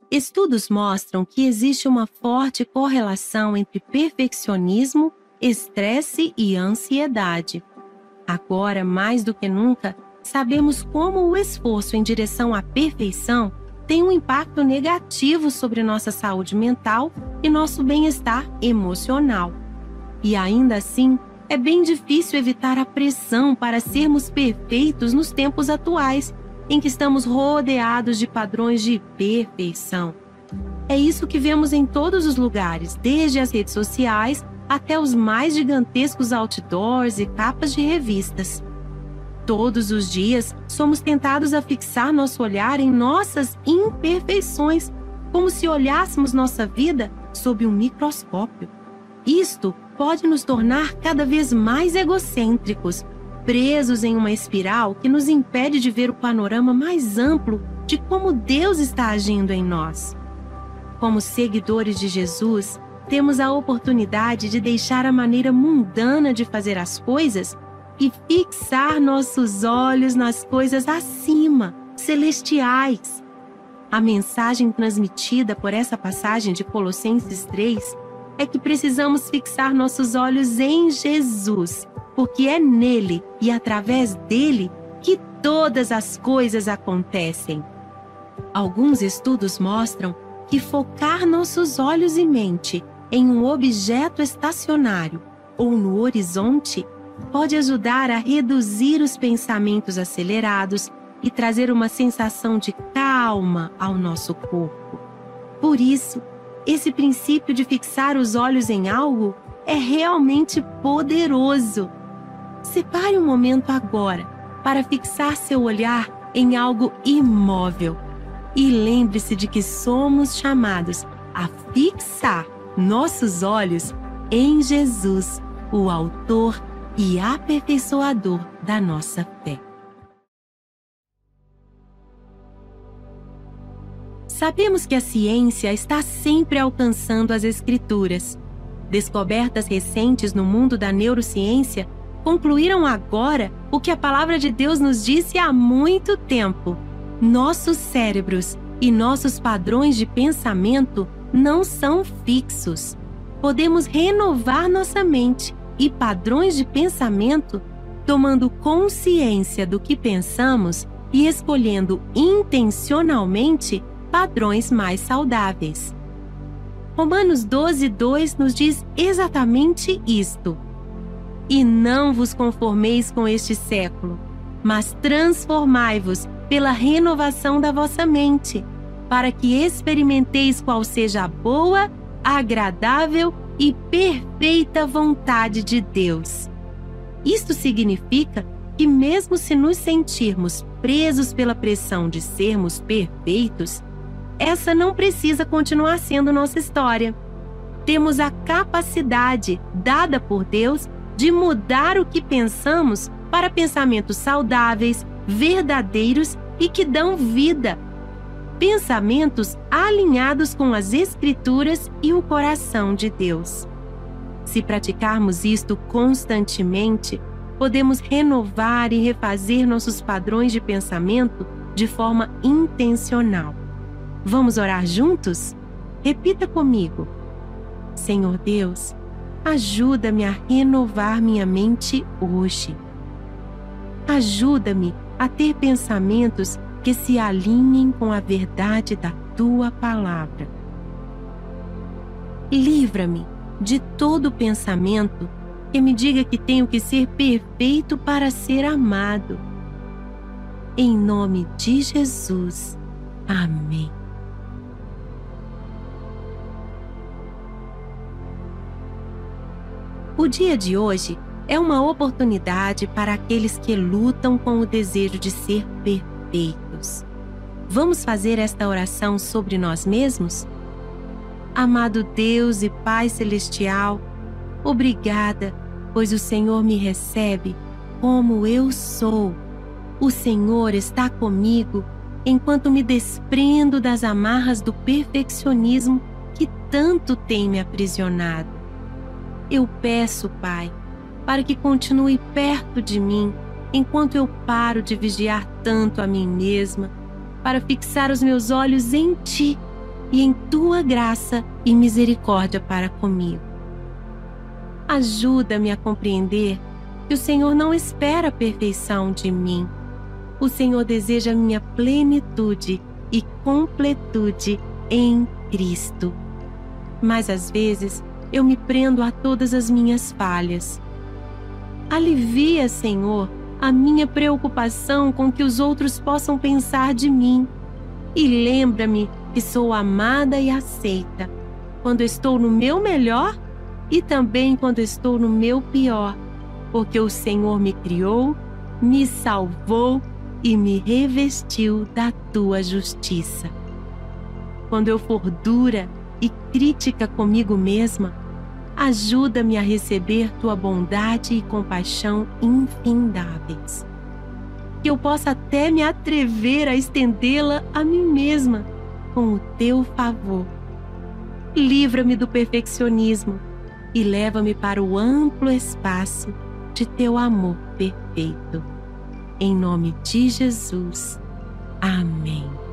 Estudos mostram que existe uma forte correlação entre perfeccionismo, estresse e ansiedade. Agora, mais do que nunca, sabemos como o esforço em direção à perfeição tem um impacto negativo sobre nossa saúde mental e nosso bem-estar emocional. E ainda assim, é bem difícil evitar a pressão para sermos perfeitos nos tempos atuais, em que estamos rodeados de padrões de perfeição. É isso que vemos em todos os lugares, desde as redes sociais até os mais gigantescos outdoors e capas de revistas. Todos os dias, somos tentados a fixar nosso olhar em nossas imperfeições, como se olhássemos nossa vida sob um microscópio. Isto pode nos tornar cada vez mais egocêntricos, presos em uma espiral que nos impede de ver o panorama mais amplo de como Deus está agindo em nós. Como seguidores de Jesus, temos a oportunidade de deixar a maneira mundana de fazer as coisas e fixar nossos olhos nas coisas acima, celestiais. A mensagem transmitida por essa passagem de Colossenses 3 é que precisamos fixar nossos olhos em Jesus, porque é nele e através dele que todas as coisas acontecem. Alguns estudos mostram que focar nossos olhos e mente em um objeto estacionário ou no horizonte pode ajudar a reduzir os pensamentos acelerados e trazer uma sensação de calma ao nosso corpo. Por isso, esse princípio de fixar os olhos em algo é realmente poderoso. Separe um momento agora para fixar seu olhar em algo imóvel e lembre-se de que somos chamados a fixar nossos olhos em Jesus, o autor e aperfeiçoador da nossa fé. Sabemos que a ciência está sempre alcançando as Escrituras. Descobertas recentes no mundo da neurociência concluíram agora o que a palavra de Deus nos disse há muito tempo. Nossos cérebros e nossos padrões de pensamento não são fixos. Podemos renovar nossa mente e padrões de pensamento, tomando consciência do que pensamos e escolhendo intencionalmente padrões mais saudáveis. Romanos 12:2 nos diz exatamente isto. E não vos conformeis com este século, mas transformai-vos pela renovação da vossa mente, para que experimenteis qual seja a boa, agradável e perfeita vontade de Deus. Isto significa que mesmo se nos sentirmos presos pela pressão de sermos perfeitos, essa não precisa continuar sendo nossa história. Temos a capacidade, dada por Deus, de mudar o que pensamos para pensamentos saudáveis, verdadeiros e que dão vida. Pensamentos alinhados com as Escrituras e o coração de Deus. Se praticarmos isto constantemente, podemos renovar e refazer nossos padrões de pensamento de forma intencional. Vamos orar juntos? Repita comigo. Senhor Deus, ajuda-me a renovar minha mente hoje. Ajuda-me a ter pensamentos que se alinhem com a verdade da Tua palavra. Livra-me de todo pensamento que me diga que tenho que ser perfeito para ser amado. Em nome de Jesus. Amém. O dia de hoje é uma oportunidade para aqueles que lutam com o desejo de ser perfeitos. Vamos fazer esta oração sobre nós mesmos? Amado Deus e Pai Celestial, obrigada, pois o Senhor me recebe como eu sou. O Senhor está comigo enquanto me desprendo das amarras do perfeccionismo que tanto tem me aprisionado. Eu peço, Pai, para que continue perto de mim enquanto eu paro de vigiar tanto a mim mesma, para fixar os meus olhos em Ti e em tua graça e misericórdia para comigo. Ajuda-me a compreender que o Senhor não espera a perfeição de mim. O Senhor deseja minha plenitude e completude em Cristo. Mas às vezes eu me prendo a todas as minhas falhas. Alivia, Senhor, a minha preocupação com que os outros possam pensar de mim. E lembra-me que sou amada e aceita quando estou no meu melhor e também quando estou no meu pior, porque o Senhor me criou, me salvou e me revestiu da tua justiça. Quando eu for dura e crítica comigo mesma, ajuda-me a receber tua bondade e compaixão infindáveis. Que eu possa até me atrever a estendê-la a mim mesma com o teu favor. Livra-me do perfeccionismo e leva-me para o amplo espaço de teu amor perfeito. Em nome de Jesus. Amém.